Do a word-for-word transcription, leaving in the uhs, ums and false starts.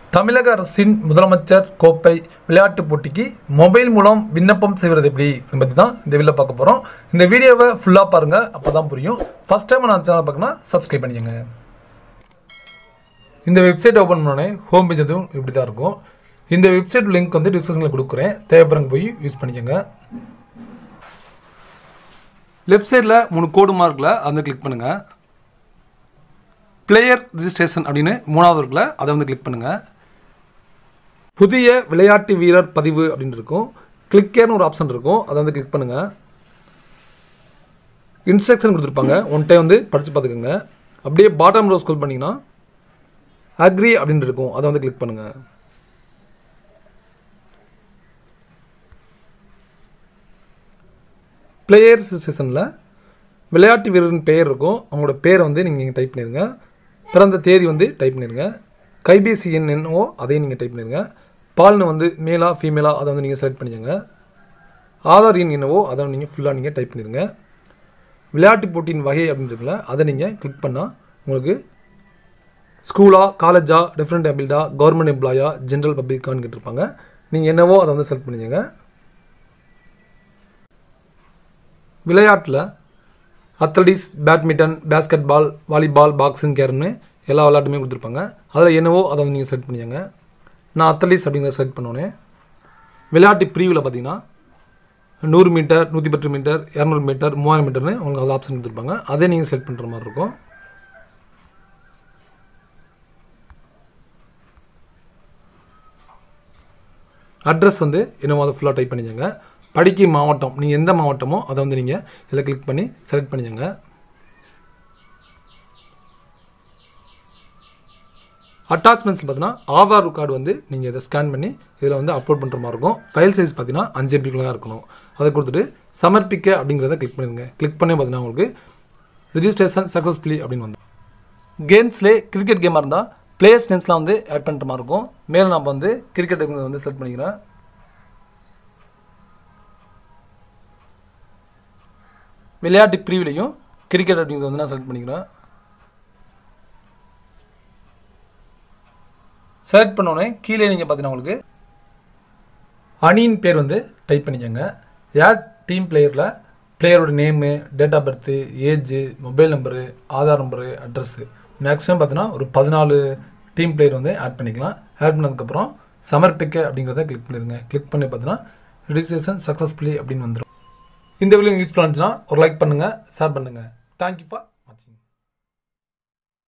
தமிழக அரசின் முதலமைச்சர் கோப்பை விளையாட்டுப் போட்டிக்கு மொபைல் மூலம் விண்ணப்பம் செய்வது எப்படி என்பது தான் இந்த வீடியோவில் பார்க்க போகிறோம். இந்த வீடியோவை ஃபுல்லாக பாருங்கள், அப்போ தான் புரியும். ஃபஸ்ட் டைம் நான் சேனல் பார்க்கணும்னா சப்ஸ்கிரைப் பண்ணிக்கோங்க. இந்த வெப்சைட் ஓப்பன் பண்ணோடனே ஹோம் பேஜ் எதுவும் இப்படி தான் இருக்கும். இந்த வெப்சைட் லிங்க் வந்து டிஸ்கிரிப்ஷனில் கொடுக்குறேன், தேவைப்படுறவங்க போய் யூஸ் பண்ணிக்கோங்க. லெஃப்ட் சைடில் மூணு கோடு மார்க்கில் அதை கிளிக் பண்ணுங்கள். பிளேயர் ரிஜிஸ்ட்ரேஷன் அப்படின்னு மூணாவது இருக்குல்ல, அதை வந்து கிளிக் பண்ணுங்கள். புதிய விளையாட்டு வீரர் பதிவு அப்படின்னு இருக்கும். கிளிக்கேர்னு ஒரு ஆப்ஷன் இருக்கும், அதை வந்து கிளிக் பண்ணுங்கள். இன்ஸ்ட்ரக்ஷன் கொடுத்துருப்பாங்க, ஒன் டைம் வந்து படித்து பார்த்துக்கோங்க. அப்படியே பாட்டம் ரோ ஸ்க்ரோல் பண்ணிங்கன்னா அக்ரி அப்படின்னு இருக்கும், அதை வந்து கிளிக் பண்ணுங்கள். பிளேயர் ரிஜிஸ்ட்ரேஷனில் விளையாட்டு வீரரின் பெயர் இருக்கும், அவங்களோட பேரை வந்து நீங்கள் டைப் பண்ணிடுங்க. பிறந்த தேதி வந்து டைப் பண்ணிடுங்க. கைபேசி எண் என்னவோ அதையும் நீங்கள் டைப் பண்ணிடுங்க. பால்னு வந்து மேலா ஃபீமேலா அதை வந்து நீங்கள் செலக்ட் பண்ணிக்கோங்க. ஆதார் எண் என்னவோ அதை நீங்கள் ஃபுல்லாக நீங்கள் டைப் பண்ணிடுங்க. விளையாட்டு போட்டியின் வகை அப்படின்னு இருக்குல்ல, அதை நீங்கள் கிளிக் பண்ணால் உங்களுக்கு ஸ்கூலா, காலேஜா, டிஃப்ரெண்ட் எபில்டா, கவர்மெண்ட் எம்ப்ளாயா, ஜென்ரல் பப்ளிக்கான்னு கேட்டிருப்பாங்க. நீங்கள் என்னவோ அதை வந்து செலக்ட் பண்ணிக்கோங்க. விளையாட்டில் athletics, badminton, basketball, volleyball, boxing, கேரம்னு எல்லா விளையாட்டுமே கொடுத்துருப்பாங்க. அதில் என்னவோ அதை வந்து நீங்கள் செலக்ட் பண்ணிக்கோங்க. நான் அத்லட்டிக்ஸ் அப்படிங்கிறத செலக்ட் பண்ணோன்னே விளையாட்டு பிரிவில் பார்த்தீங்கன்னா நூறு மீட்டர், நூற்றி பத்து மீட்டர், இரநூறு மீட்டர், மூவாயிரம் மீட்டர்னு உங்களுக்கு அதில் ஆப்ஷன் கொடுத்துருப்பாங்க. அதே நீங்கள் செலக்ட் பண்ணுற மாதிரி இருக்கும். அட்ரஸ் வந்து என்னவோ அதை ஃபுல்லாக டைப் பண்ணிக்கோங்க. படிக்கும் மாவட்டம், நீங்கள் எந்த மாவட்டமோ அதை வந்து நீங்கள் இதில் கிளிக் பண்ணி செலக்ட் பண்ணிக்கோங்க. அட்டாச்மெண்ட்ஸ் பார்த்தீங்கன்னா ஆதார் கார்டு வந்து நீங்கள் இதை ஸ்கேன் பண்ணி இதில் வந்து அப்லோட் பண்ணுற மாதிரி இருக்கும். ஃபைல் சைஸ் பார்த்தீங்கன்னா அஞ்சு எம்பிக்குள்ள தான் இருக்கணும். அதை கொடுத்துட்டு சமர்ப்பிக்க அப்படிங்கிறத கிளிக் பண்ணிடுங்க. கிளிக் பண்ணி பார்த்தீங்கன்னா உங்களுக்கு ரிஜிஸ்ட்ரேஷன் சக்ஸஸ்ஃபுல்லி அப்படின்னு வந்து கேம்ஸ்லேயே கிரிக்கெட் கேமாக இருந்தால் பிளேயர்ஸ் நேம்ஸ்லாம் வந்து ஆட் பண்ணுற மாதிரி இருக்கும். மேலே நான் வந்து கிரிக்கெட் வந்து செலக்ட் பண்ணிக்கிறேன். விளையாட்டு பிரிவிலையும் கிரிக்கெட் அப்படிங்கிறது வந்து நான் செலக்ட் பண்ணிக்கிறேன். செலக்ட் பண்ணோடனே கீழே நீங்கள் பார்த்தீங்கன்னா உங்களுக்கு அணியின் பேர் வந்து டைப் பண்ணிக்கோங்க. யார் டீம் பிளேயரில் பிளேயரோட name, date of birth, age, mobile number, Aadhaar number, address maximum பார்த்தீங்கன்னா ஒரு பதினாலு டீம் பிளேயர் வந்து ஆட் பண்ணிக்கலாம். ஆட் பண்ணதுக்கப்புறம் சமர்ப்பிக்க அப்படிங்கிறத கிளிக் பண்ணிடுங்க. கிளிக் பண்ணி பார்த்தீங்கன்னா ரிஜிஸ்ட்ரேஷன் சக்ஸஸ்ஃபுல்லி அப்படின்னு வந்துடும். இந்த வீடியோ யூஸ்ஃபுல்லாக இருந்துச்சுன்னா ஒரு லைக் பண்ணுங்கள், ஷேர் பண்ணுங்கள். Thank you for